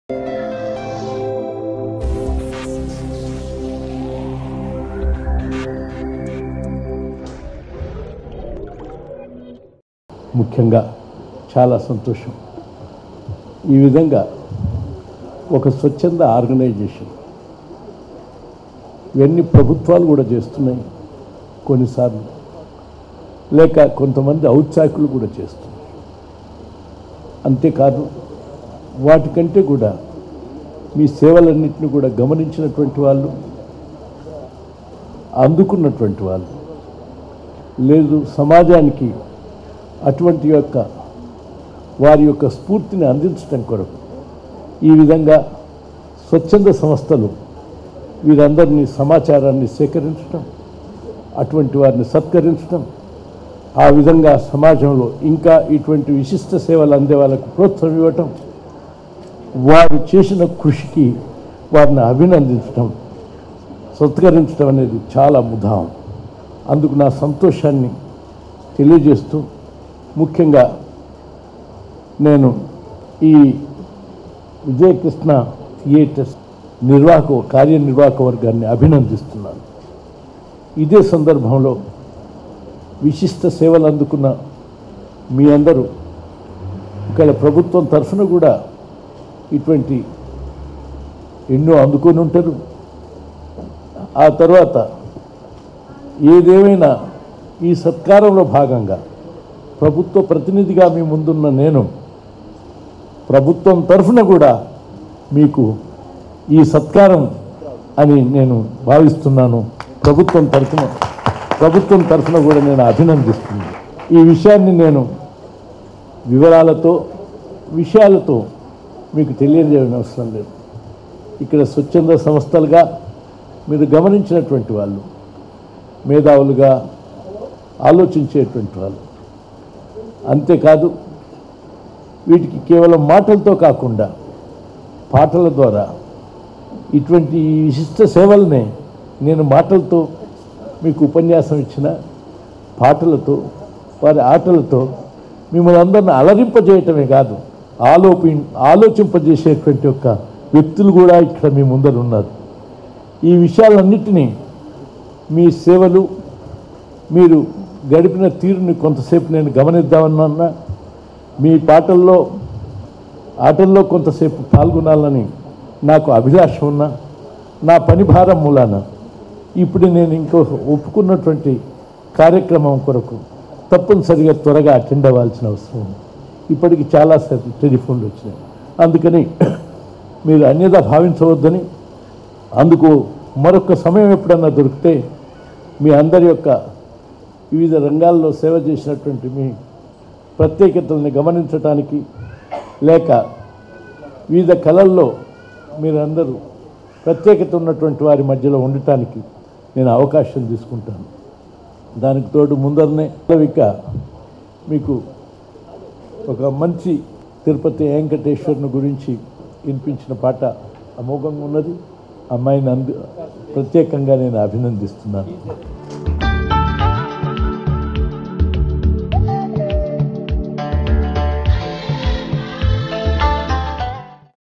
ముఖ్యంగా చాలా సంతోషం. ఈ విధంగా ఒక స్వచ్ఛంద ఆర్గనైజేషన్ ఇవన్నీ ప్రభుత్వాలు కూడా చేస్తున్నాయి, కొన్నిసార్లు లేక కొంతమంది ఔత్సాహికులు కూడా చేస్తున్నారు. అంతేకాదు వాటికంటే కూడా మీ సేవలన్నింటినీ కూడా గమనించినటువంటి వాళ్ళు, అందుకున్నటువంటి వాళ్ళు, లేదు సమాజానికి అటువంటి వారి యొక్క స్ఫూర్తిని అందించడం కొరకు ఈ విధంగా స్వచ్ఛంద సంస్థలు వీరందరినీ సమాచారాన్ని సేకరించడం, అటువంటి వారిని సత్కరించడం, ఆ విధంగా సమాజంలో ఇంకా ఇటువంటి విశిష్ట సేవలు అందే వాళ్ళకు ప్రోత్సాహం ఇవ్వటం, వారు చేసిన కృషికి వారిని అభినందించడం, సత్కరించడం అనేది చాలా ముదాం. అందుకు నా సంతోషాన్ని తెలియజేస్తూ ముఖ్యంగా నేను ఈ విజయకృష్ణ థియేటర్స్ కార్యనిర్వాహక వర్గాన్ని అభినందిస్తున్నాను. ఇదే సందర్భంలో విశిష్ట సేవలు అందుకున్న మీ అందరూ ఇక్కడ ప్రభుత్వం తరఫున కూడా ఇటువంటి ఎన్నో అందుకొని ఉంటారు. ఆ తర్వాత ఏదేమైనా ఈ సత్కారంలో భాగంగా ప్రభుత్వ ప్రతినిధిగా మీ ముందున్న నేను ప్రభుత్వం తరఫున కూడా మీకు ఈ సత్కారం అని నేను భావిస్తున్నాను. ప్రభుత్వం తరఫున కూడా నేను అభినందిస్తున్నాను. ఈ విషయాన్ని నేను విషయాలతో మీకు తెలియజేయడం అవసరం లేదు. ఇక్కడ స్వచ్ఛంద సంస్థలుగా మీరు గమనించినటువంటి వాళ్ళు, మేధావులుగా ఆలోచించేటువంటి వాళ్ళు, అంతేకాదు వీటికి కేవలం మాటలతో కాకుండా పాటల ద్వారా ఇటువంటి విశిష్ట సేవలనే నేను మాటలతో మీకు ఉపన్యాసం ఇచ్చిన పాటలతో వారి ఆటలతో మిమ్మల్ని అందరిని అలరింపజేయటమే కాదు, ఆలోచింపజేసేటువంటి వ్యక్తులు కూడా ఇక్కడ మీ ముందర ఉన్నారు. ఈ విషయాలన్నిటినీ మీ సేవలు మీరు గడిపిన తీరుని కొంతసేపు నేను గమనిద్దామన్నా, మీ ఆటల్లో కొంతసేపు పాల్గొనాలని నాకు అభిలాష ఉన్నా, నా పని భారం మూలాన ఇప్పుడు నేను ఒప్పుకున్నటువంటి కార్యక్రమం కొరకు తప్పనిసరిగా త్వరగా అటెండ్ అవ్వాల్సిన అవసరం ఉంది. ఇప్పటికి చాలా టెలిఫోన్లు వచ్చినాయి. అందుకని మీరు అన్యదా భావించవద్దని, అందుకు మరొక సమయం ఎప్పుడన్నా దొరికితే మీ అందరి వివిధ రంగాల్లో సేవ చేసినటువంటి మీ ప్రత్యేకతల్ని గమనించడానికి, లేక వివిధ కళల్లో మీరందరూ ప్రత్యేకత ఉన్నటువంటి వారి మధ్యలో ఉండటానికి నేను అవకాశం తీసుకుంటాను. దానికి తోడు ముందరనే మీకు ఒక మంచి తిరుపతి వెంకటేశ్వరుని గురించి వినిపించిన పాట అమోఘంగా ఉన్నది. అమ్మాయిని ప్రత్యేకంగా నేను అభినందిస్తున్నాను.